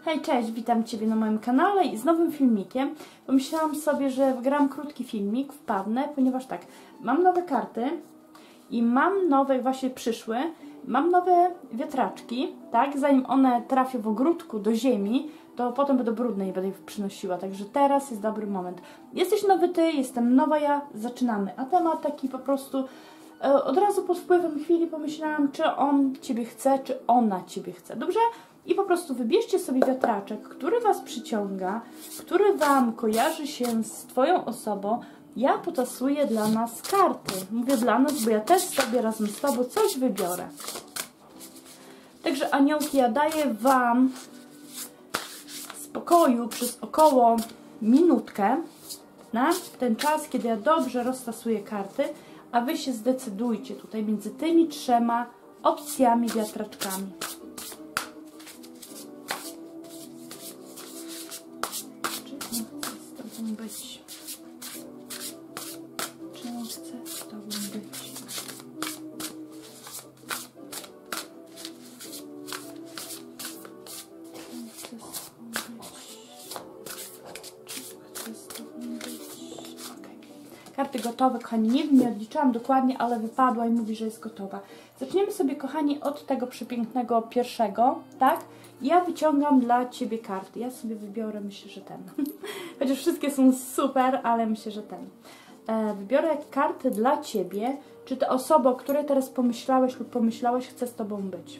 Hej, cześć, witam Ciebie na moim kanale i z nowym filmikiem. Pomyślałam sobie, że wgram krótki filmik, wpadnę, ponieważ tak, mam nowe karty i mam nowe, właśnie przyszły, mam nowe wiatraczki, tak, zanim one trafią w ogródku do ziemi, to potem będą brudne i będę ich przynosiła, także teraz jest dobry moment. Jesteś nowy Ty, jestem nowa ja, zaczynamy, a temat taki po prostu... Od razu pod wpływem chwili pomyślałam, czy on Ciebie chce, czy ona Ciebie chce, dobrze? I po prostu wybierzcie sobie wiatraczek, który Was przyciąga, który Wam kojarzy się z Twoją osobą. Ja potasuję dla nas karty. Mówię dla nas, bo ja też sobie razem z Tobą coś wybiorę. Także aniołki, ja daję Wam spokoju przez około minutkę na ten czas, kiedy ja dobrze roztasuję karty, a Wy się zdecydujcie tutaj między tymi trzema opcjami wiatraczkami. Być. Czy on chce z Tobą być? Okay. Karty gotowe, kochani. Nie wiem, nie odliczałam dokładnie, ale wypadła i mówi, że jest gotowa. Zaczniemy sobie, kochani, od tego przepięknego pierwszego, tak? Ja wyciągam dla Ciebie karty. Ja sobie wybiorę, myślę, że ten. Chociaż wszystkie są super, ale myślę, że ten. Wybiorę karty dla Ciebie. Czy ta osoba, o której teraz pomyślałeś lub pomyślałeś, chce z Tobą być?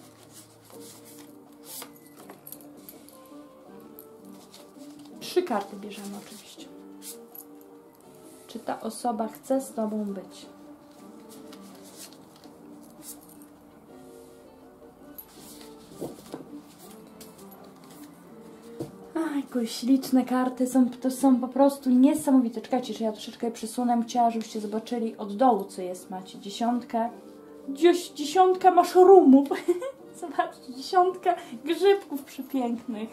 Trzy karty bierzemy oczywiście. Czy ta osoba chce z Tobą być? Jakie śliczne karty, to są po prostu niesamowite. Czekajcie, że ja troszeczkę je przesunę. Chciałam, żebyście zobaczyli od dołu, co jest. Macie dziesiątkę. Dziesiątkę mushroomów. Zobaczcie, dziesiątkę grzybków przepięknych.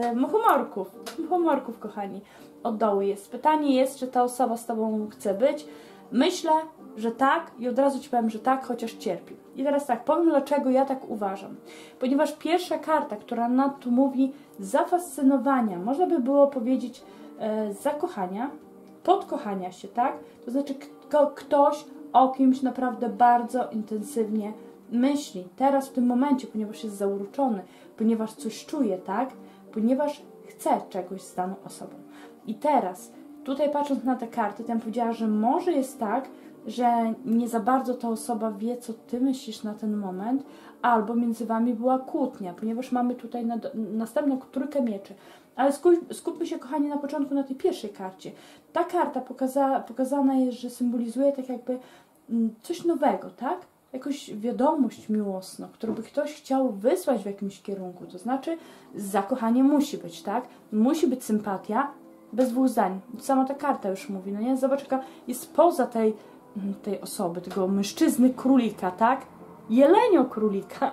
Muchomorków, kochani. Od dołu jest. Pytanie jest, czy ta osoba z Tobą chce być. Myślę, że tak i od razu Ci powiem, że tak, chociaż cierpi. I teraz tak, powiem dlaczego ja tak uważam. Ponieważ pierwsza karta, która nam tu mówi zafascynowania, można by było powiedzieć zakochania, podkochania się, tak? To znaczy ktoś o kimś naprawdę bardzo intensywnie myśli. Teraz w tym momencie, ponieważ jest zauroczony, ponieważ coś czuje, tak? Ponieważ chce czegoś z daną osobą. I teraz, tutaj patrząc na te karty, to ja powiedziała, że może jest tak, że nie za bardzo ta osoba wie, co Ty myślisz na ten moment, albo między Wami była kłótnia, ponieważ mamy tutaj następną trójkę mieczy. Ale skupmy się, kochani, na początku na tej pierwszej karcie. Ta karta pokazana jest, że symbolizuje tak jakby coś nowego, tak? Jakąś wiadomość miłosną, którą by ktoś chciał wysłać w jakimś kierunku. To znaczy, zakochanie musi być, tak? Musi być sympatia, bez dwóch zdań. Sama ta karta już mówi, no nie? Zobacz, jaka jest poza tej osoby, tego mężczyzny królika, tak? Jelenio królika.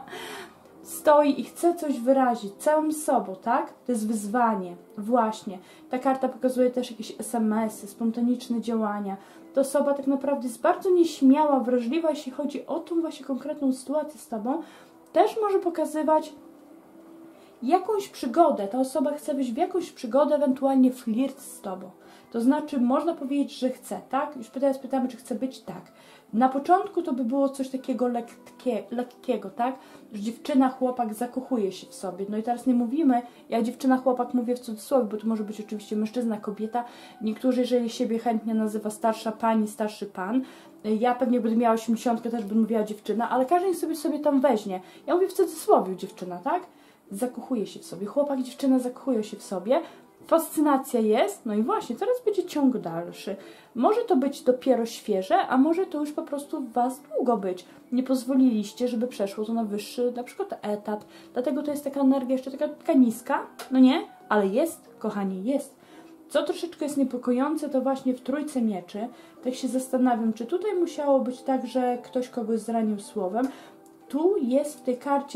Stoi i chce coś wyrazić całym sobą, tak? To jest wyzwanie. Właśnie. Ta karta pokazuje też jakieś SMS-y, spontaniczne działania. Ta osoba tak naprawdę jest bardzo nieśmiała, wrażliwa, jeśli chodzi o tą właśnie konkretną sytuację z Tobą. Też może pokazywać jakąś przygodę. Ta osoba chce wejść w jakąś przygodę, ewentualnie flirt z Tobą. To znaczy, można powiedzieć, że chce, tak? Już teraz pytamy, czy chce być, tak. Na początku to by było coś takiego lekkiego, tak? Że dziewczyna, chłopak zakochuje się w sobie. No i teraz nie mówimy, ja dziewczyna, chłopak mówię w cudzysłowie, bo to może być oczywiście mężczyzna, kobieta. Niektórzy, jeżeli siebie chętnie nazywa starsza pani, starszy pan. Ja pewnie będę miała 80, też bym mówiła dziewczyna, ale każdy sobie tam weźmie. Ja mówię w cudzysłowie dziewczyna, tak? Zakochuje się w sobie. Chłopak i dziewczyna zakochują się w sobie. Fascynacja jest, no i właśnie, teraz będzie ciąg dalszy. Może to być dopiero świeże, a może to już po prostu w Was długo być. Nie pozwoliliście, żeby przeszło to na wyższy, na przykład etap. Dlatego to jest taka energia jeszcze taka niska, no nie? Ale jest, kochani, jest. Co troszeczkę jest niepokojące, to właśnie w trójce mieczy. Tak się zastanawiam, czy tutaj musiało być tak, że ktoś kogoś zranił słowem. Tu jest w tej karcie,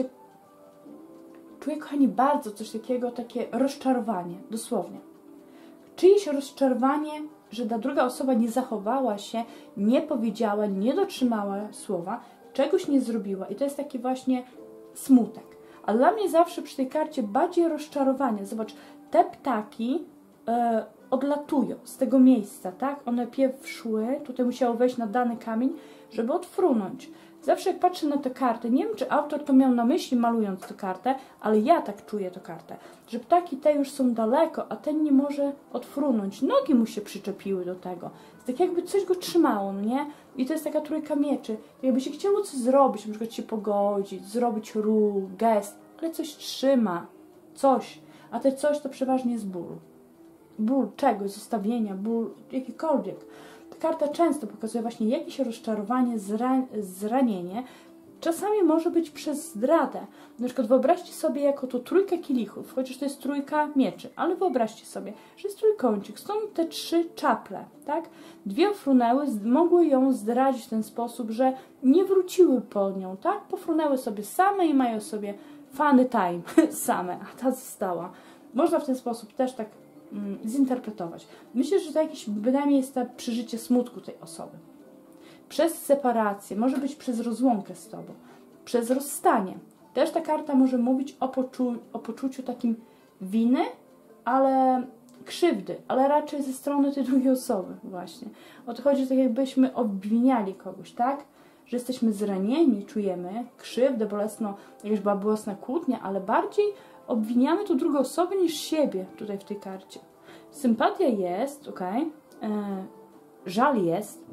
czuję, kochani, bardzo coś takiego, takie rozczarowanie, dosłownie. Czyjeś rozczarowanie, że ta druga osoba nie zachowała się, nie powiedziała, nie dotrzymała słowa, czegoś nie zrobiła. I to jest taki właśnie smutek. A dla mnie zawsze przy tej karcie bardziej rozczarowanie. Zobacz, te ptaki odlatują z tego miejsca, tak? One pierw szły, tutaj musiało wejść na dany kamień, żeby odfrunąć. Zawsze jak patrzę na tę kartę, nie wiem, czy autor to miał na myśli, malując tę kartę, ale ja tak czuję tę kartę, że ptaki te już są daleko, a ten nie może odfrunąć. Nogi mu się przyczepiły do tego. Jest tak jakby coś go trzymało, no nie? I to jest taka trójka mieczy. Jakby się chciało coś zrobić, na przykład się pogodzić, zrobić ruch, gest, ale coś trzyma. Coś. A te coś to przeważnie jest ból. Ból czegoś, zostawienia, ból jakikolwiek. Ta karta często pokazuje właśnie jakieś rozczarowanie, zranienie. Czasami może być przez zdradę. Na przykład wyobraźcie sobie jako to trójka kielichów, chociaż to jest trójka mieczy, ale wyobraźcie sobie, że jest trójkącik, stąd te 3 czaple, tak? 2 frunęły, mogły ją zdradzić w ten sposób, że nie wróciły po nią, tak? Pofrunęły sobie same i mają sobie funny time, same, a ta została. Można w ten sposób też tak zinterpretować. Myślę, że to jakieś, bynajmniej jest to przeżycie smutku tej osoby. Przez separację, może być przez rozłąkę z tobą, przez rozstanie. Też ta karta może mówić o poczuciu takim winy, ale krzywdy, ale raczej ze strony tej drugiej osoby właśnie. O to chodzi, tak jakbyśmy obwiniali kogoś, tak? Że jesteśmy zranieni, czujemy krzywdę, jakaś była bolesna kłótnia, ale bardziej obwiniamy tu drugą osobę niż siebie tutaj w tej karcie. Sympatia jest, ok? Żal jest.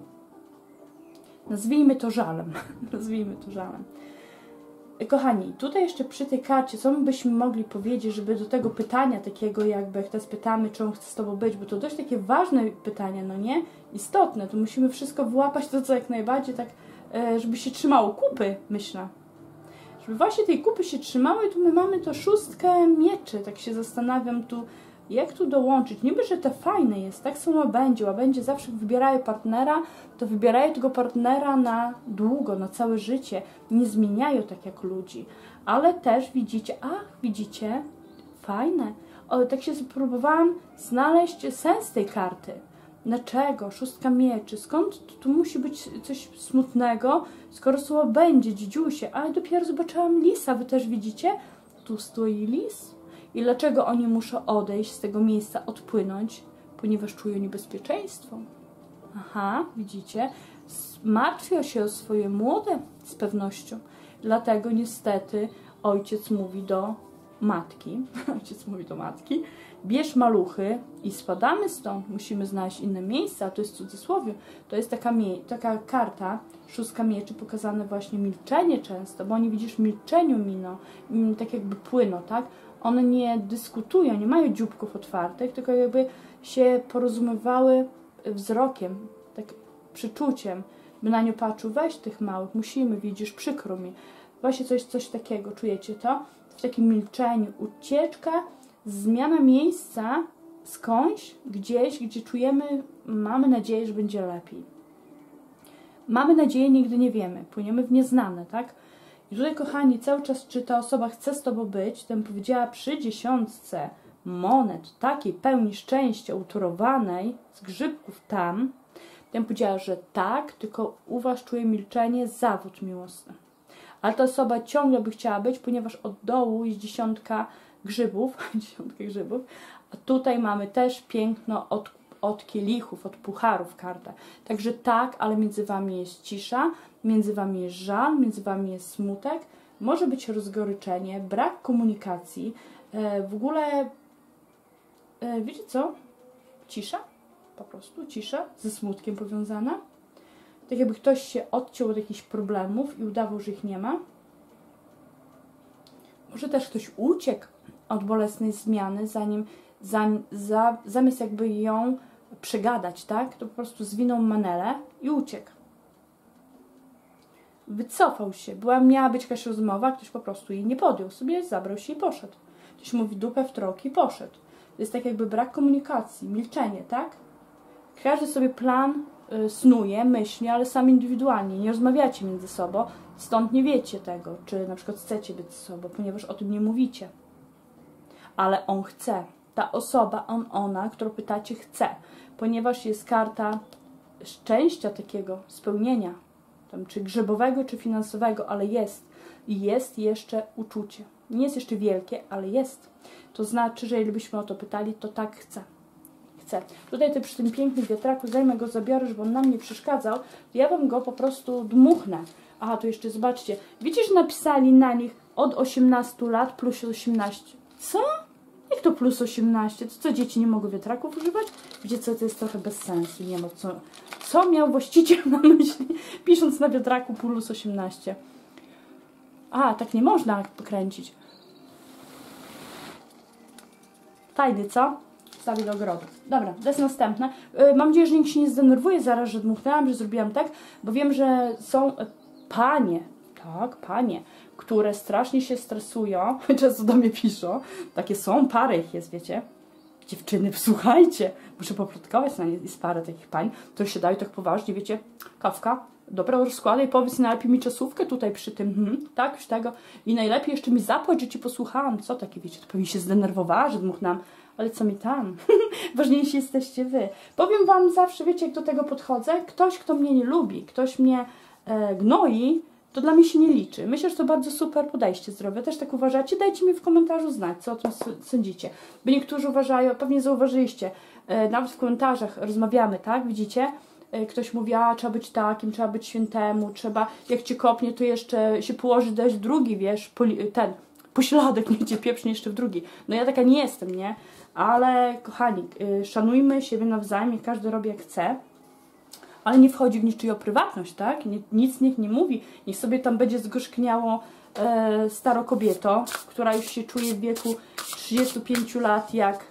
Nazwijmy to żalem. Nazwijmy to żalem. Kochani, tutaj jeszcze przy tej karcie, co byśmy mogli powiedzieć, żeby do tego pytania takiego, jakby jak teraz pytamy, czy on chce z tobą być, bo to dość takie ważne pytanie, no nie? Istotne, tu musimy wszystko wyłapać, to co jak najbardziej tak, żeby się trzymało kupy, myślę. Żeby właśnie tej kupy się trzymały, tu my mamy to 6 mieczy, tak się zastanawiam tu, jak tu dołączyć. Niby, że to fajne jest, tak samo będzie, łabędzie zawsze wybierają partnera, to wybierają tego partnera na długo, na całe życie. Nie zmieniają tak jak ludzi. Ale też widzicie, fajne. O, tak się spróbowałam znaleźć sens tej karty. Dlaczego? 6 mieczy. Skąd tu musi być coś smutnego, skoro słowo będzie, dzidziusie? Ale dopiero zobaczyłam lisa. Wy też widzicie? Tu stoi lis. I dlaczego oni muszą odejść z tego miejsca, odpłynąć? Ponieważ czują niebezpieczeństwo. Aha, widzicie? Martwią się o swoje młode z pewnością. Dlatego niestety ojciec mówi do matki, bierz maluchy i spadamy stąd, musimy znaleźć inne miejsce, a to jest w cudzysłowie. To jest taka karta, 6 mieczy, pokazane właśnie milczenie często, bo oni, widzisz, w milczeniu miną, tak jakby płyną, tak? One nie dyskutują, nie mają dzióbków otwartych, tylko jakby się porozumiewały wzrokiem, tak przyczuciem, by na nią patrzył, weź tych małych, musimy, widzisz, przykro mi. Właśnie coś takiego, czujecie to? W takim milczeniu, ucieczka, zmiana miejsca skądś, gdzieś, gdzie czujemy, mamy nadzieję, że będzie lepiej. Mamy nadzieję, nigdy nie wiemy, płyniemy w nieznane, tak? I tutaj, kochani, cały czas, czy ta osoba chce z tobą być, to bym powiedziała przy 10 monet, takiej pełni szczęścia, utorowanej, z grzybków tam, to bym powiedziała, że tak, tylko u was czuję milczenie, zawód miłosny. Ale ta osoba ciągle by chciała być, ponieważ od dołu jest 10 grzybów, 10 grzybów, a tutaj mamy też piękno od kielichów, od pucharów kartę. Także tak, ale między wami jest cisza, między wami jest żal, między wami jest smutek, może być rozgoryczenie, brak komunikacji, w ogóle, wiecie co? Cisza, po prostu cisza, ze smutkiem powiązana. Tak jakby ktoś się odciął od jakichś problemów i udawał, że ich nie ma. Może też ktoś uciekł od bolesnej zmiany, zamiast jakby ją przegadać, tak? To po prostu zwinął manelę i uciekł. Wycofał się. Miała być jakaś rozmowa, ktoś po prostu jej nie podjął. Sobie zabrał się i poszedł. Ktoś mówi dupę w troki i poszedł. To jest tak jakby brak komunikacji, milczenie, tak? Każdy sobie plan snuje, myśli, ale sam indywidualnie. Nie rozmawiacie między sobą, stąd nie wiecie tego, czy na przykład chcecie być ze sobą, ponieważ o tym nie mówicie. Ale on chce. Ta osoba, ona, którą pytacie, chce. Ponieważ jest karta szczęścia takiego, spełnienia. tam, czy grzebowego, czy finansowego, ale jest. I jest jeszcze uczucie. Nie jest jeszcze wielkie, ale jest. To znaczy, że jeżeli byśmy o to pytali, to tak chcę. Chcę. Tutaj przy tym pięknym wiatraku, zajmę go, zabiorę, żeby on nam nie przeszkadzał, to ja wam go po prostu dmuchnę. Aha, tu jeszcze zobaczcie. Widzicie, że napisali na nich od 18 lat plus 18. Co? Jak to plus 18? To co, dzieci nie mogą wiatraków używać? Wiecie co, to jest trochę bez sensu. Nie ma co miał właściciel na myśli, pisząc na wiatraku plus 18? A, tak nie można pokręcić. Tajny, co? Wstawię do ogrodu. Dobra, to jest następne. Mam nadzieję, że nikt się nie zdenerwuje zaraz, że dmuchnęłam, że zrobiłam tak, bo wiem, że są panie, tak, panie, które strasznie się stresują, często do mnie piszą, takie są, parę ich jest, wiecie. Dziewczyny, słuchajcie, muszę poplotkować na nie, jest parę takich pań, które się dają tak poważnie, wiecie, kawka, dobra, rozkładaj, powiedz najlepiej mi czasówkę tutaj przy tym, tak, już tego, i najlepiej jeszcze mi zapłać, że ci posłuchałam, co takie, wiecie, to pewnie się zdenerwowała, że dmuchnęłam, ale co mi tam, ważniejsi jesteście wy. Powiem wam zawsze, wiecie, jak do tego podchodzę, ktoś, kto mnie nie lubi, ktoś mnie gnoi, to dla mnie się nie liczy. Myślę, że to bardzo super podejście zdrowe. Też tak uważacie? Dajcie mi w komentarzu znać, co o tym sądzicie. Bo niektórzy uważają, pewnie zauważyliście, nawet w komentarzach rozmawiamy, tak? Widzicie? Ktoś mówi, a trzeba być takim, trzeba być świętemu, trzeba, jak cię kopnie, to jeszcze się położy dać w drugi, wiesz, pośladek, nie cię pieprznie jeszcze w drugi. No ja taka nie jestem, nie? Ale kochani, szanujmy siebie nawzajem, każdy robi jak chce. Ale nie wchodzi w niczyją prywatność, tak? Nic niech nie mówi. Niech sobie tam będzie zgorzkniało staro kobieto, która już się czuje w wieku 35 lat jak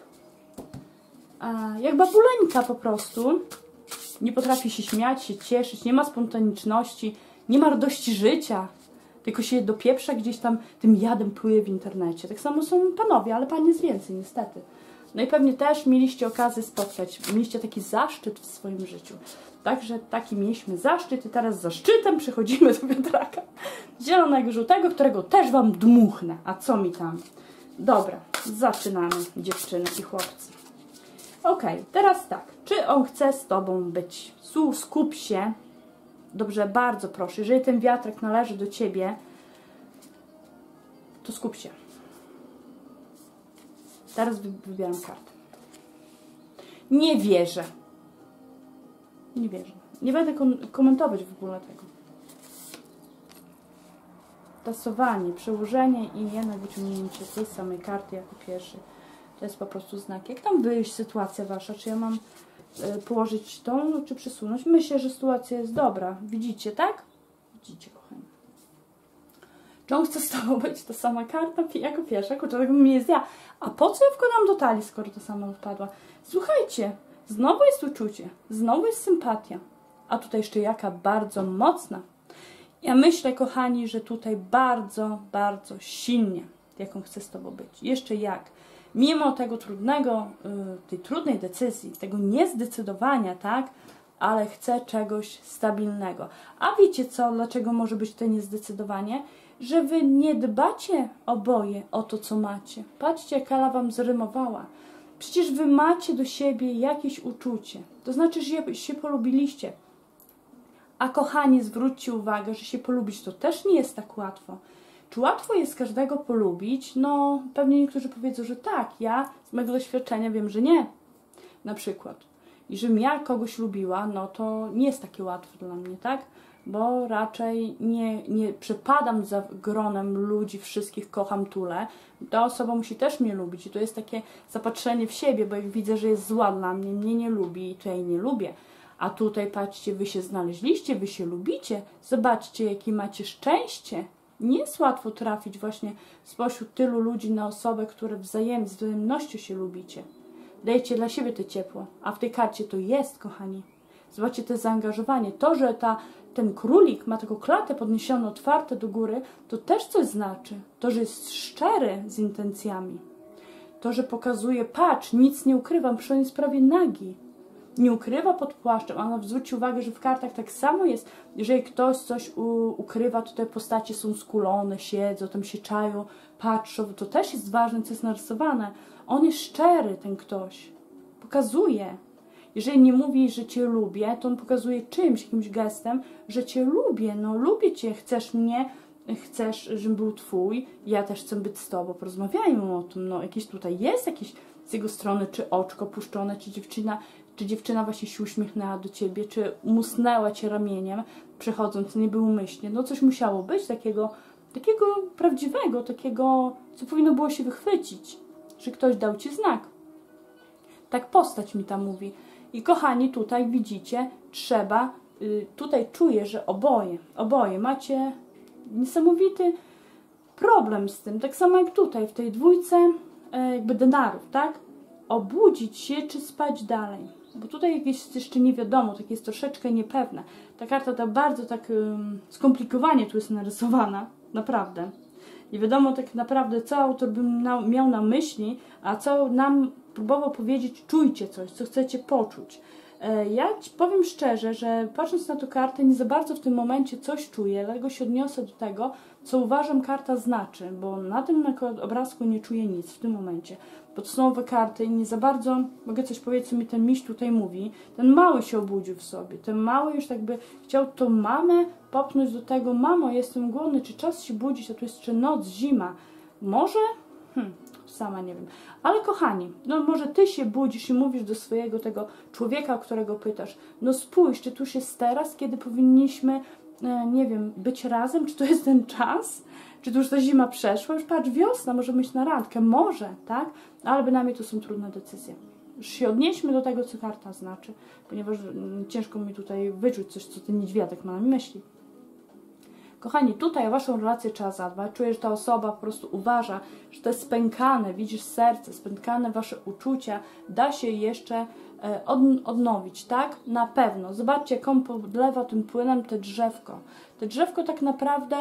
babuleńka po prostu. Nie potrafi się śmiać, się cieszyć, nie ma spontaniczności, nie ma radości życia. Tylko się dopieprza gdzieś tam, tym jadem pluje w internecie. Tak samo są panowie, ale pani jest więcej niestety. No i pewnie też mieliście okazję spotkać, mieliście taki zaszczyt w swoim życiu. Także taki mieliśmy zaszczyt i teraz z zaszczytem przechodzimy do wiatraka zielonego, żółtego, którego też wam dmuchnę. A co mi tam? Dobra, zaczynamy, dziewczyny i chłopcy. Ok, teraz tak. Czy on chce z tobą być? Skup się. Dobrze, bardzo proszę. Jeżeli ten wiatrak należy do ciebie, to skup się. Teraz wybieram kartę. Nie wierzę. Nie wierzę. Nie będę komentować w ogóle tego. Tasowanie, przełożenie i jednak wyciągnięcie tej samej karty jako pierwszy. To jest po prostu znak. Jak tam wyjść sytuacja wasza? Czy ja mam położyć tą, czy przesunąć? Myślę, że sytuacja jest dobra. Widzicie, tak? Widzicie, kochani. Czy on chce z tobą być? Ta sama karta jako pierwsza. Kurczę, tak mi jest ja. A po co ja wkładam do talii, skoro ta sama odpadła? Słuchajcie, znowu jest uczucie. Znowu jest sympatia. A tutaj jeszcze jaka bardzo mocna. Ja myślę, kochani, że tutaj bardzo, bardzo silnie, jaką chce z tobą być. Jeszcze jak. Mimo tego trudnego, tej trudnej decyzji, tego niezdecydowania, tak? Ale chce czegoś stabilnego. A wiecie co? Dlaczego może być to niezdecydowanie? Że wy nie dbacie oboje o to, co macie. Patrzcie, jak Ala wam zrymowała. Przecież wy macie do siebie jakieś uczucie. To znaczy, że się polubiliście. A kochani, zwróćcie uwagę, że się polubić to też nie jest tak łatwo. Czy łatwo jest każdego polubić? No, pewnie niektórzy powiedzą, że tak. Ja z mojego doświadczenia wiem, że nie. Na przykład. I żebym ja kogoś lubiła, no to nie jest takie łatwe dla mnie, tak? Bo raczej nie przepadam za gronem ludzi, wszystkich kocham, tulę. Ta osoba musi też mnie lubić. I to jest takie zapatrzenie w siebie, bo jak widzę, że jest zła dla mnie nie lubi, to ja jej nie lubię. A tutaj patrzcie, wy się znaleźliście, wy się lubicie. Zobaczcie, jakie macie szczęście. Nie jest łatwo trafić właśnie spośród tylu ludzi na osobę, które z wzajemnością się lubicie. Dajcie dla siebie to ciepło. A w tej karcie to jest, kochani. Zobaczcie to zaangażowanie. To, że ten królik ma taką klatę podniesioną, otwarte do góry, to też coś znaczy. To, że jest szczery z intencjami. To, że pokazuje, patrz, nic nie ukrywam, przecież on jest prawie nagi. Nie ukrywa pod płaszczem, ale zwróćcie uwagę, że w kartach tak samo jest. Jeżeli ktoś coś ukrywa, to te postacie są skulone, siedzą, tam się czają, patrzą. To też jest ważne, co jest narysowane. On jest szczery, ten ktoś. Pokazuje. Jeżeli nie mówi, że Cię lubię, to on pokazuje czymś, jakimś gestem, że Cię lubię, no lubię Cię, chcesz mnie, chcesz, żebym był Twój, ja też chcę być z Tobą, porozmawiajmy o tym, no jakieś tutaj jest jakieś z jego strony, czy oczko puszczone, czy dziewczyna właśnie się uśmiechnęła do Ciebie, czy musnęła Cię ramieniem, przechodząc, nie był umyślnie, no coś musiało być takiego prawdziwego, takiego, co powinno było się wychwycić, że ktoś dał Ci znak. Tak postać mi tam mówi. I kochani, tutaj widzicie, trzeba, tutaj czuję, że oboje macie niesamowity problem z tym, tak samo jak tutaj, w tej dwójce jakby denarów, tak? Obudzić się, czy spać dalej. Bo tutaj jakieś jeszcze nie wiadomo, takie jest troszeczkę niepewne. Ta karta ta bardzo tak skomplikowanie tu jest narysowana, naprawdę. Nie wiadomo tak naprawdę, co autor by miał na myśli, a co nam próbował powiedzieć, czujcie coś, co chcecie poczuć. Ja Ci powiem szczerze, że patrząc na tę kartę, nie za bardzo w tym momencie coś czuję, dlatego się odniosę do tego, co uważam karta znaczy, bo na tym obrazku nie czuję nic w tym momencie. Bo to są nowe karty i nie za bardzo mogę coś powiedzieć, co mi ten miś tutaj mówi. Ten mały się obudził w sobie, ten mały już jakby chciał tą mamę popchnąć do tego, mamo, jestem głodny, czy czas się budzić, a tu jest jeszcze noc, zima. Może? Sama nie wiem. Ale kochani, no może Ty się budzisz i mówisz do swojego tego człowieka, o którego pytasz, no spójrz, czy tu jest teraz, kiedy powinniśmy, nie wiem, być razem, czy to jest ten czas? Czy tu już ta zima przeszła? Już patrz, wiosna, możemy iść na randkę, może, tak? Ale bynajmniej to są trudne decyzje. Już się odnieśmy do tego, co karta znaczy, ponieważ ciężko mi tutaj wyczuć coś, co ten niedźwiadek ma na myśli. Kochani, tutaj o Waszą relację trzeba zadbać. Czuję, że ta osoba po prostu uważa, że to jest spękane, widzisz serce, spękane Wasze uczucia, da się jeszcze odnowić, tak? Na pewno. Zobaczcie, jak on podlewa tym płynem te drzewko. Te drzewko tak naprawdę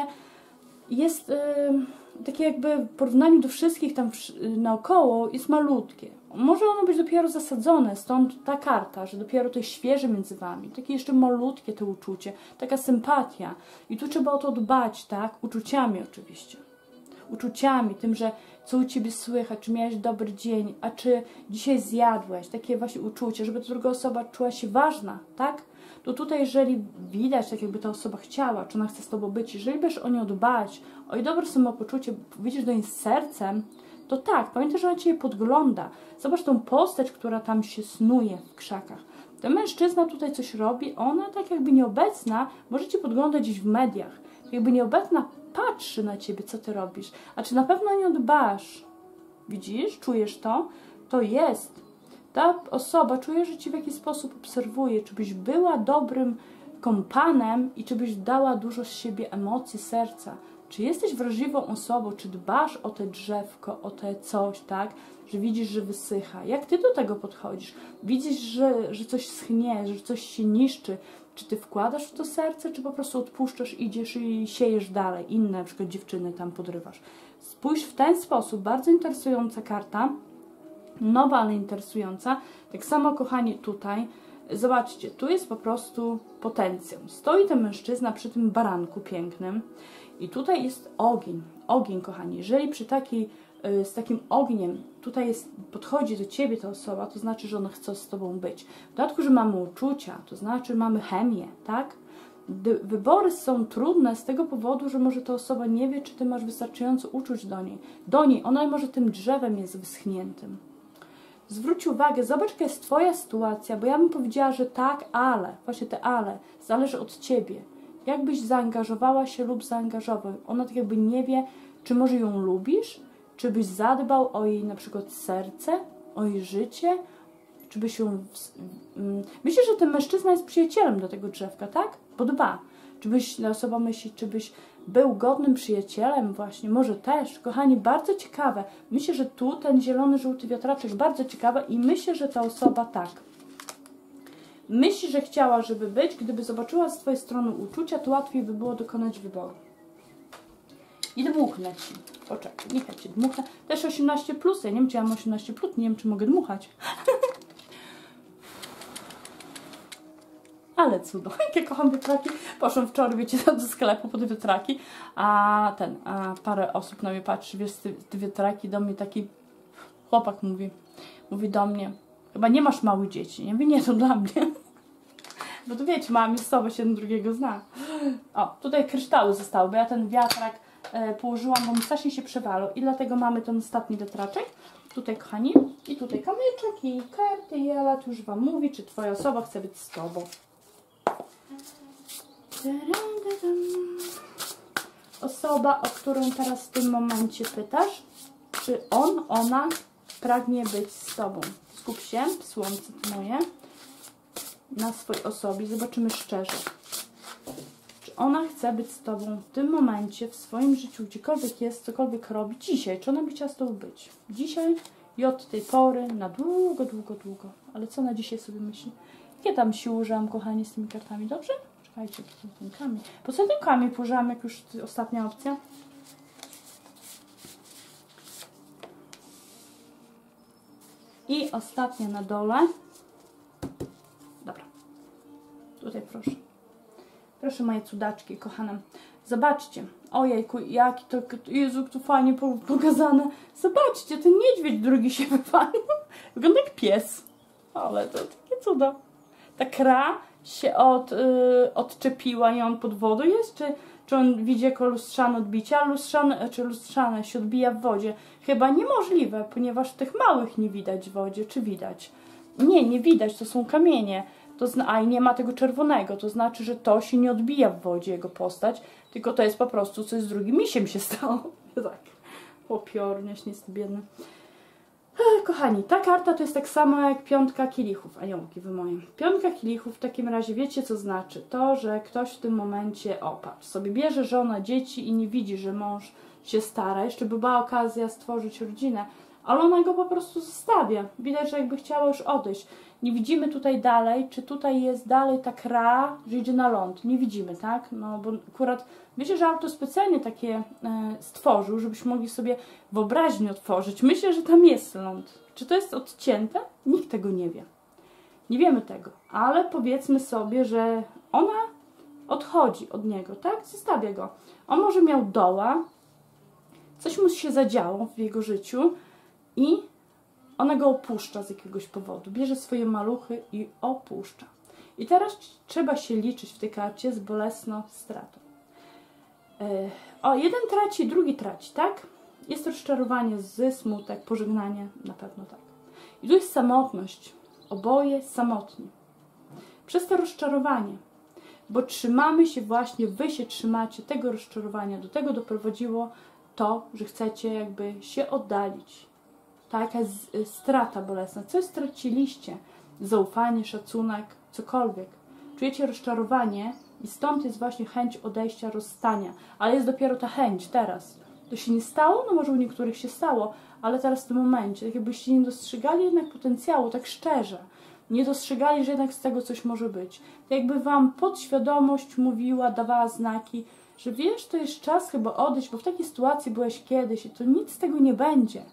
jest takie jakby w porównaniu do wszystkich tam naokoło jest malutkie. Może ono być dopiero zasadzone, stąd ta karta, że dopiero to jest świeże między Wami. Takie jeszcze malutkie to uczucie, taka sympatia. I tu trzeba o to dbać, tak? Uczuciami oczywiście. Uczuciami, tym, że co u Ciebie słychać, czy miałeś dobry dzień, a czy dzisiaj zjadłeś. Takie właśnie uczucie, żeby ta druga osoba czuła się ważna, tak? To tutaj, jeżeli widać, tak jakby ta osoba chciała, czy ona chce z Tobą być, jeżeli będziesz o nią dbać, o jej dobre samopoczucie, widzisz do niej z sercem, to tak, pamiętaj, że ona Ciebie podgląda. Zobacz tą postać, która tam się snuje w krzakach. Ten mężczyzna tutaj coś robi, ona tak jakby nieobecna, może Cię podglądać gdzieś w mediach, jakby nieobecna patrzy na Ciebie, co Ty robisz. A czy na pewno o nią dbasz? Widzisz? Czujesz to? To jest. Ta osoba czuje, że Ci w jakiś sposób obserwuje, czy byś była dobrym kompanem i czy byś dała dużo z siebie emocji, serca. Czy jesteś wrażliwą osobą, czy dbasz o te drzewko, o te coś, tak? Że widzisz, że wysycha. Jak Ty do tego podchodzisz? Widzisz, że coś schnie, że coś się niszczy. Czy Ty wkładasz w to serce, czy po prostu odpuszczasz, idziesz i siejesz dalej? Inne na przykład dziewczyny tam podrywasz. Spójrz w ten sposób. Bardzo interesująca karta. Nowa, ale interesująca. Tak samo, kochani, tutaj. Zobaczcie, tu jest po prostu potencjał. Stoi ten mężczyzna przy tym baranku pięknym i tutaj jest ogień. Ogień, kochani. Jeżeli przy z takim ogniem tutaj podchodzi do Ciebie ta osoba, to znaczy, że ona chce z Tobą być. W dodatku, że mamy uczucia, to znaczy mamy chemię, tak? Wybory są trudne z tego powodu, że może ta osoba nie wie, czy Ty masz wystarczająco uczuć do niej. Ona może tym drzewem jest wyschniętym. Zwróć uwagę, zobacz, jaka jest Twoja sytuacja, bo ja bym powiedziała, że tak, ale, właśnie te ale, zależy od Ciebie. Jak byś zaangażowała się lub zaangażował. Ona tak jakby nie wie, czy może ją lubisz, czy byś zadbał o jej na przykład serce, o jej życie, czy byś ją... Myślę, że ten mężczyzna jest przyjacielem do tego drzewka, tak? Bo dba. Czy byś, ta osoba myśli, czy byś był godnym przyjacielem właśnie, może też. Kochani, bardzo ciekawe. Myślę, że tu ten zielony, żółty wiatraczek bardzo ciekawe i myślę, że ta osoba tak. Myśli, że chciała, żeby być. Gdyby zobaczyła z Twojej strony uczucia, to łatwiej by było dokonać wyboru. I dmuchnę Ci. Poczekaj, niechaj Cię dmuchnę. Też 18+, ja nie wiem, czy ja mam 18+, nie wiem, czy mogę dmuchać. Ale cudo, jakie kocham wiatraki. Poszłam wczoraj, wiecie, do sklepu po te wiatraki, a parę osób na mnie patrzy, wiesz, te wiatraki do mnie taki chłopak mówi do mnie, Chyba nie masz małych dzieci. Nie wiem, nie, to dla mnie. Bo to wiecie, mała miejscowa się jeden drugiego zna. O, tutaj kryształy zostały, bo ja ten wiatrak położyłam, bo mi strasznie się przewalał. I dlatego mamy ten ostatni wiatraczek. Tutaj, kochani, i tutaj kamyczek i karty. I Ela tu już Wam mówi, czy Twoja osoba chce być z Tobą. Osoba, o którą teraz w tym momencie pytasz, czy on, ona pragnie być z Tobą. Skup się, słońce moje, na swojej osobie. Zobaczymy szczerze. Czy ona chce być z Tobą w tym momencie, w swoim życiu, gdziekolwiek jest, cokolwiek robi, dzisiaj. Czy ona by chciała z Tobą być? Dzisiaj i od tej pory na długo, długo, długo. Ale co na dzisiaj sobie myśli? Ja tam się użyłam, kochani, z tymi kartami, dobrze? Czekajcie, ten kamień. Po co ten kamień położyłam, jak już ostatnia opcja? I ostatnia na dole. Dobra. Tutaj proszę. Proszę moje cudaczki, kochane. Zobaczcie. Ojejku, jaki to... Jezu, to fajnie pokazane. Zobaczcie, ten niedźwiedź drugi się wypalił. Wygląda jak pies. Ale to takie cuda. Ta kra się odczepiła i on pod wodą jest? Czy on widzi jako lustrzane odbicie? A lustrzane się odbija w wodzie? Chyba niemożliwe, ponieważ tych małych nie widać w wodzie. Czy widać? Nie, nie widać. To są kamienie. A i nie ma tego czerwonego. To znaczy, że to się nie odbija w wodzie, jego postać. Tylko to jest po prostu coś z drugim misiem się stało. Tak. Łopiornie, śnisty, biedny. Kochani, ta karta to jest tak samo jak piątka kielichów, aniołki wy moje. Piątka kielichów w takim razie wiecie co znaczy? To, że ktoś w tym momencie, patrz, sobie bierze żonę, dzieci i nie widzi, że mąż się stara. Jeszcze by była okazja stworzyć rodzinę, ale ona go po prostu zostawia. Widać, że jakby chciała już odejść. Nie widzimy tutaj dalej, czy tutaj jest dalej ta kra, że idzie na ląd. Nie widzimy, tak? No bo akurat, wiecie, że autor specjalnie takie stworzył, żebyśmy mogli sobie wyobraźnię otworzyć. Myślę, że tam jest ląd. Czy to jest odcięte? Nikt tego nie wie. Nie wiemy tego, ale powiedzmy sobie, że ona odchodzi od niego, tak? Zostawia go. On może miał doła, coś mu się zadziało w jego życiu i ona go opuszcza z jakiegoś powodu. Bierze swoje maluchy i opuszcza. I teraz trzeba się liczyć w tej karcie z bolesną stratą. Jeden traci, drugi traci, tak? Jest rozczarowanie, smutek, pożegnanie, na pewno tak. I tu jest samotność. Oboje samotni. Przez to rozczarowanie. Bo trzymamy się właśnie, wy się trzymacie tego rozczarowania. Do tego doprowadziło to, że chcecie jakby się oddalić. Taka strata bolesna. Coś straciliście? Zaufanie, szacunek, cokolwiek. Czujecie rozczarowanie i stąd jest właśnie chęć odejścia, rozstania. Ale jest dopiero ta chęć teraz. To się nie stało? No może u niektórych się stało, ale teraz w tym momencie. Tak jakbyście nie dostrzegali jednak potencjału, tak szczerze. Nie dostrzegali, że jednak z tego coś może być. Tak jakby wam podświadomość mówiła, dawała znaki, że wiesz, to jest czas chyba odejść, bo w takiej sytuacji byłeś kiedyś i to nic z tego nie będzie.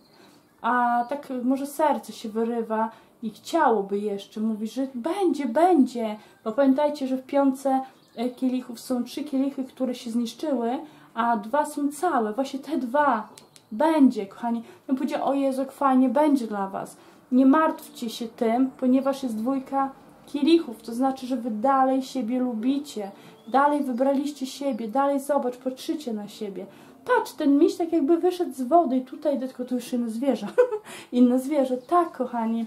A tak może serce się wyrywa i chciałoby jeszcze, mówi, że będzie, bo pamiętajcie, że w piątce kielichów są 3 kielichy, które się zniszczyły, a 2 są całe, właśnie te 2 będzie, kochani. Ja powiedziała, o Jezu, jak fajnie będzie dla was. Nie martwcie się tym, ponieważ jest 2 kielichów, to znaczy, że wy dalej siebie lubicie, dalej wybraliście siebie, dalej zobacz, patrzycie na siebie. Patrz, ten miś tak jakby wyszedł z wody i tutaj, tylko tu już inne zwierzę. Inne zwierzę, tak kochani.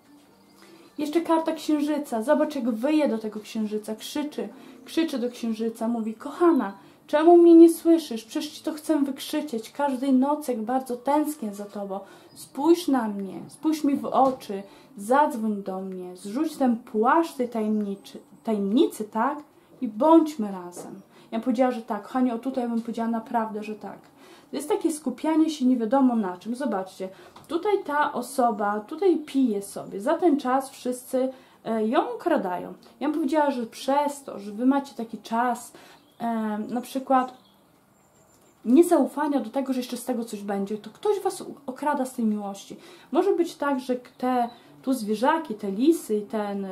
Jeszcze karta księżyca. Zobacz, jak wyje do tego księżyca. Krzyczy do księżyca. Mówi, kochana, czemu mnie nie słyszysz? Przecież ci to chcę wykrzyczeć. Każdej nocy, jak bardzo tęsknię za tobą. Spójrz na mnie, spójrz mi w oczy. Zadzwoń do mnie. Zrzuć ten płaszcz tej tajemnicy, tak? I bądźmy razem. Ja powiedziała, że tak. Kochani, o tutaj bym powiedziała naprawdę, że tak. To jest takie skupianie się nie wiadomo na czym. Zobaczcie, tutaj ta osoba, tutaj pije sobie. Za ten czas wszyscy ją ukradają. Ja bym powiedziała, że przez to, że wy macie taki czas, na przykład niezaufania do tego, że jeszcze z tego coś będzie, to ktoś was okrada z tej miłości. Może być tak, że te tu zwierzaki, te lisy, ten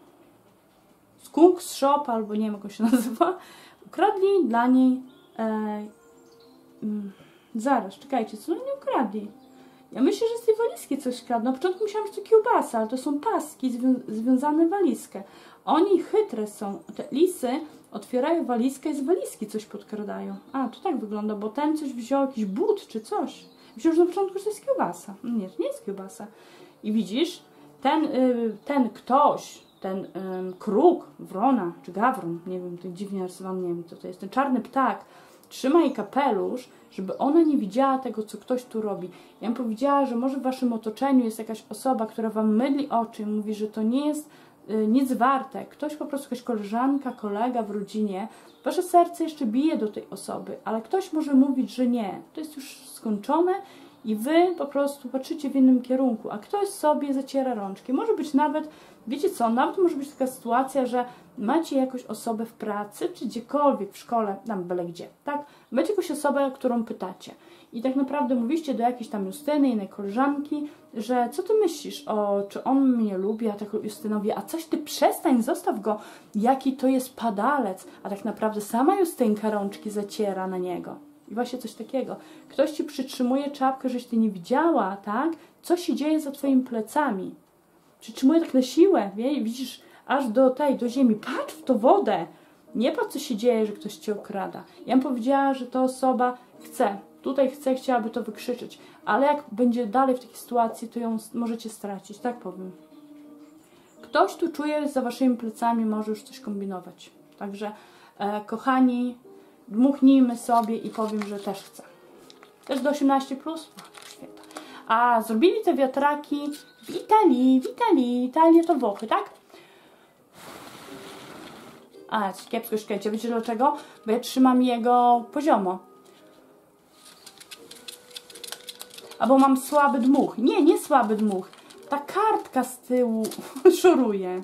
skunk z shop, albo nie wiem, jak on się nazywa, ukradli dla niej zaraz, czekajcie, co oni ukradli? Ja myślę, że z tej walizki coś kradną. Na początku myślałam, że to kiełbasa, ale to są paski związane w walizkę. Oni chytre są. Te lisy otwierają walizkę i z walizki coś podkradają. A, to tak wygląda, bo ten coś wziął, jakiś but czy coś. Myślałam, że na początku, że to jest kiełbasa. Nie, to nie jest kiełbasa. I widzisz, ten ktoś, ten kruk, wrona czy gawron, nie wiem, to dziwnie narysowany, nie wiem, co to jest, ten czarny ptak, trzyma jej kapelusz, żeby ona nie widziała tego, co ktoś tu robi. Ja bym powiedziała, że może w waszym otoczeniu jest jakaś osoba, która wam mydli oczy i mówi, że to nie jest nic warte. Ktoś po prostu, jakaś koleżanka, kolega w rodzinie. Wasze serce jeszcze bije do tej osoby, ale ktoś może mówić, że nie. To jest już skończone i wy po prostu patrzycie w innym kierunku, a ktoś sobie zaciera rączki. Może być nawet, wiecie co, nawet może być taka sytuacja, że macie jakąś osobę w pracy, czy gdziekolwiek w szkole, tam byle gdzie, tak? Macie jakąś osobę, którą pytacie. I tak naprawdę mówiście do jakiejś tam Justyny, innej koleżanki, że co ty myślisz, czy on mnie lubi, a tak Justynowi, a coś ty przestań, zostaw go, jaki to jest padalec, a tak naprawdę sama Justynka rączki zaciera na niego. I właśnie coś takiego. Ktoś ci przytrzymuje czapkę, żeś ty nie widziała, tak? Co się dzieje za twoimi plecami? Przytrzymuje tak na siłę, widzisz, aż do ziemi. Patrz w tą wodę. Nie patrz, co się dzieje, że ktoś cię okrada. Ja bym powiedziała, że ta osoba chce. Tutaj chciałaby to wykrzyczeć. Ale jak będzie dalej w takiej sytuacji, to ją możecie stracić. Tak powiem. Ktoś tu czuje, za waszymi plecami może już coś kombinować. Także, kochani, dmuchnijmy sobie i powiem, że też chcę. Też do 18+? Świetnie. A zrobili te wiatraki w Italii. Italia to Włochy, tak? A, kiepsko szkiecie. Wiecie dlaczego? Bo ja trzymam jego poziomo. Albo mam słaby dmuch. Nie słaby dmuch. Ta kartka z tyłu szoruje.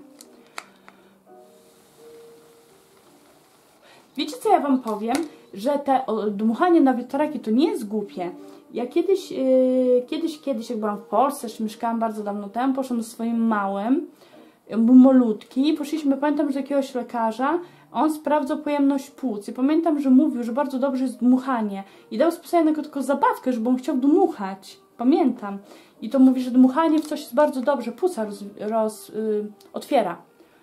Wiecie, co ja wam powiem? Że te dmuchanie na wiatraki to nie jest głupie. Ja kiedyś, jak byłam w Polsce, jeszcze mieszkałam bardzo dawno temu, poszłam ze swoim małym, był malutki, poszliśmy, pamiętam, do jakiegoś lekarza, on sprawdzał pojemność płuc i pamiętam, że mówił, że bardzo dobrze jest dmuchanie i dał specjalnie tylko zabawkę, żeby on chciał dmuchać, pamiętam. I to mówi, że dmuchanie w coś jest bardzo dobrze, płuca otwiera.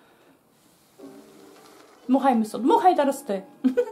Dmuchajmy sobie, dmuchaj teraz ty.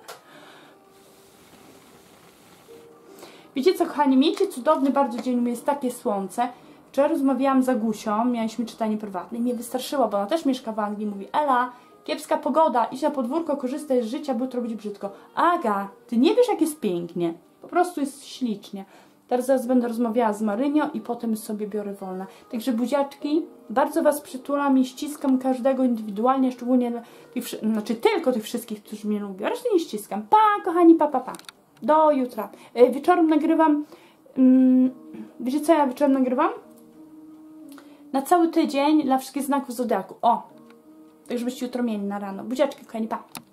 Wiecie co, kochani, miejcie cudowny bardzo dzień, jest takie słońce. Wczoraj rozmawiałam z Agusią, mieliśmy czytanie prywatne i mnie wystraszyła, bo ona też mieszka w Anglii. Mówi, Ela, kiepska pogoda, idź na podwórko, korzystaj z życia, bo to robić brzydko. Aga, ty nie wiesz, jak jest pięknie. Po prostu jest ślicznie. Teraz będę rozmawiała z Marynią i potem sobie biorę wolne. Także buziaczki, bardzo was przytulam i ściskam każdego indywidualnie, szczególnie tylko tych wszystkich, którzy mnie lubią. A resztę nie ściskam. Pa, kochani, pa. Do jutra. Wieczorem nagrywam... wiecie co ja wieczorem nagrywam? Na cały tydzień dla wszystkich znaków zodiaku. O! Tak żebyście jutro mieli na rano. Buziaczki, kochani, pa!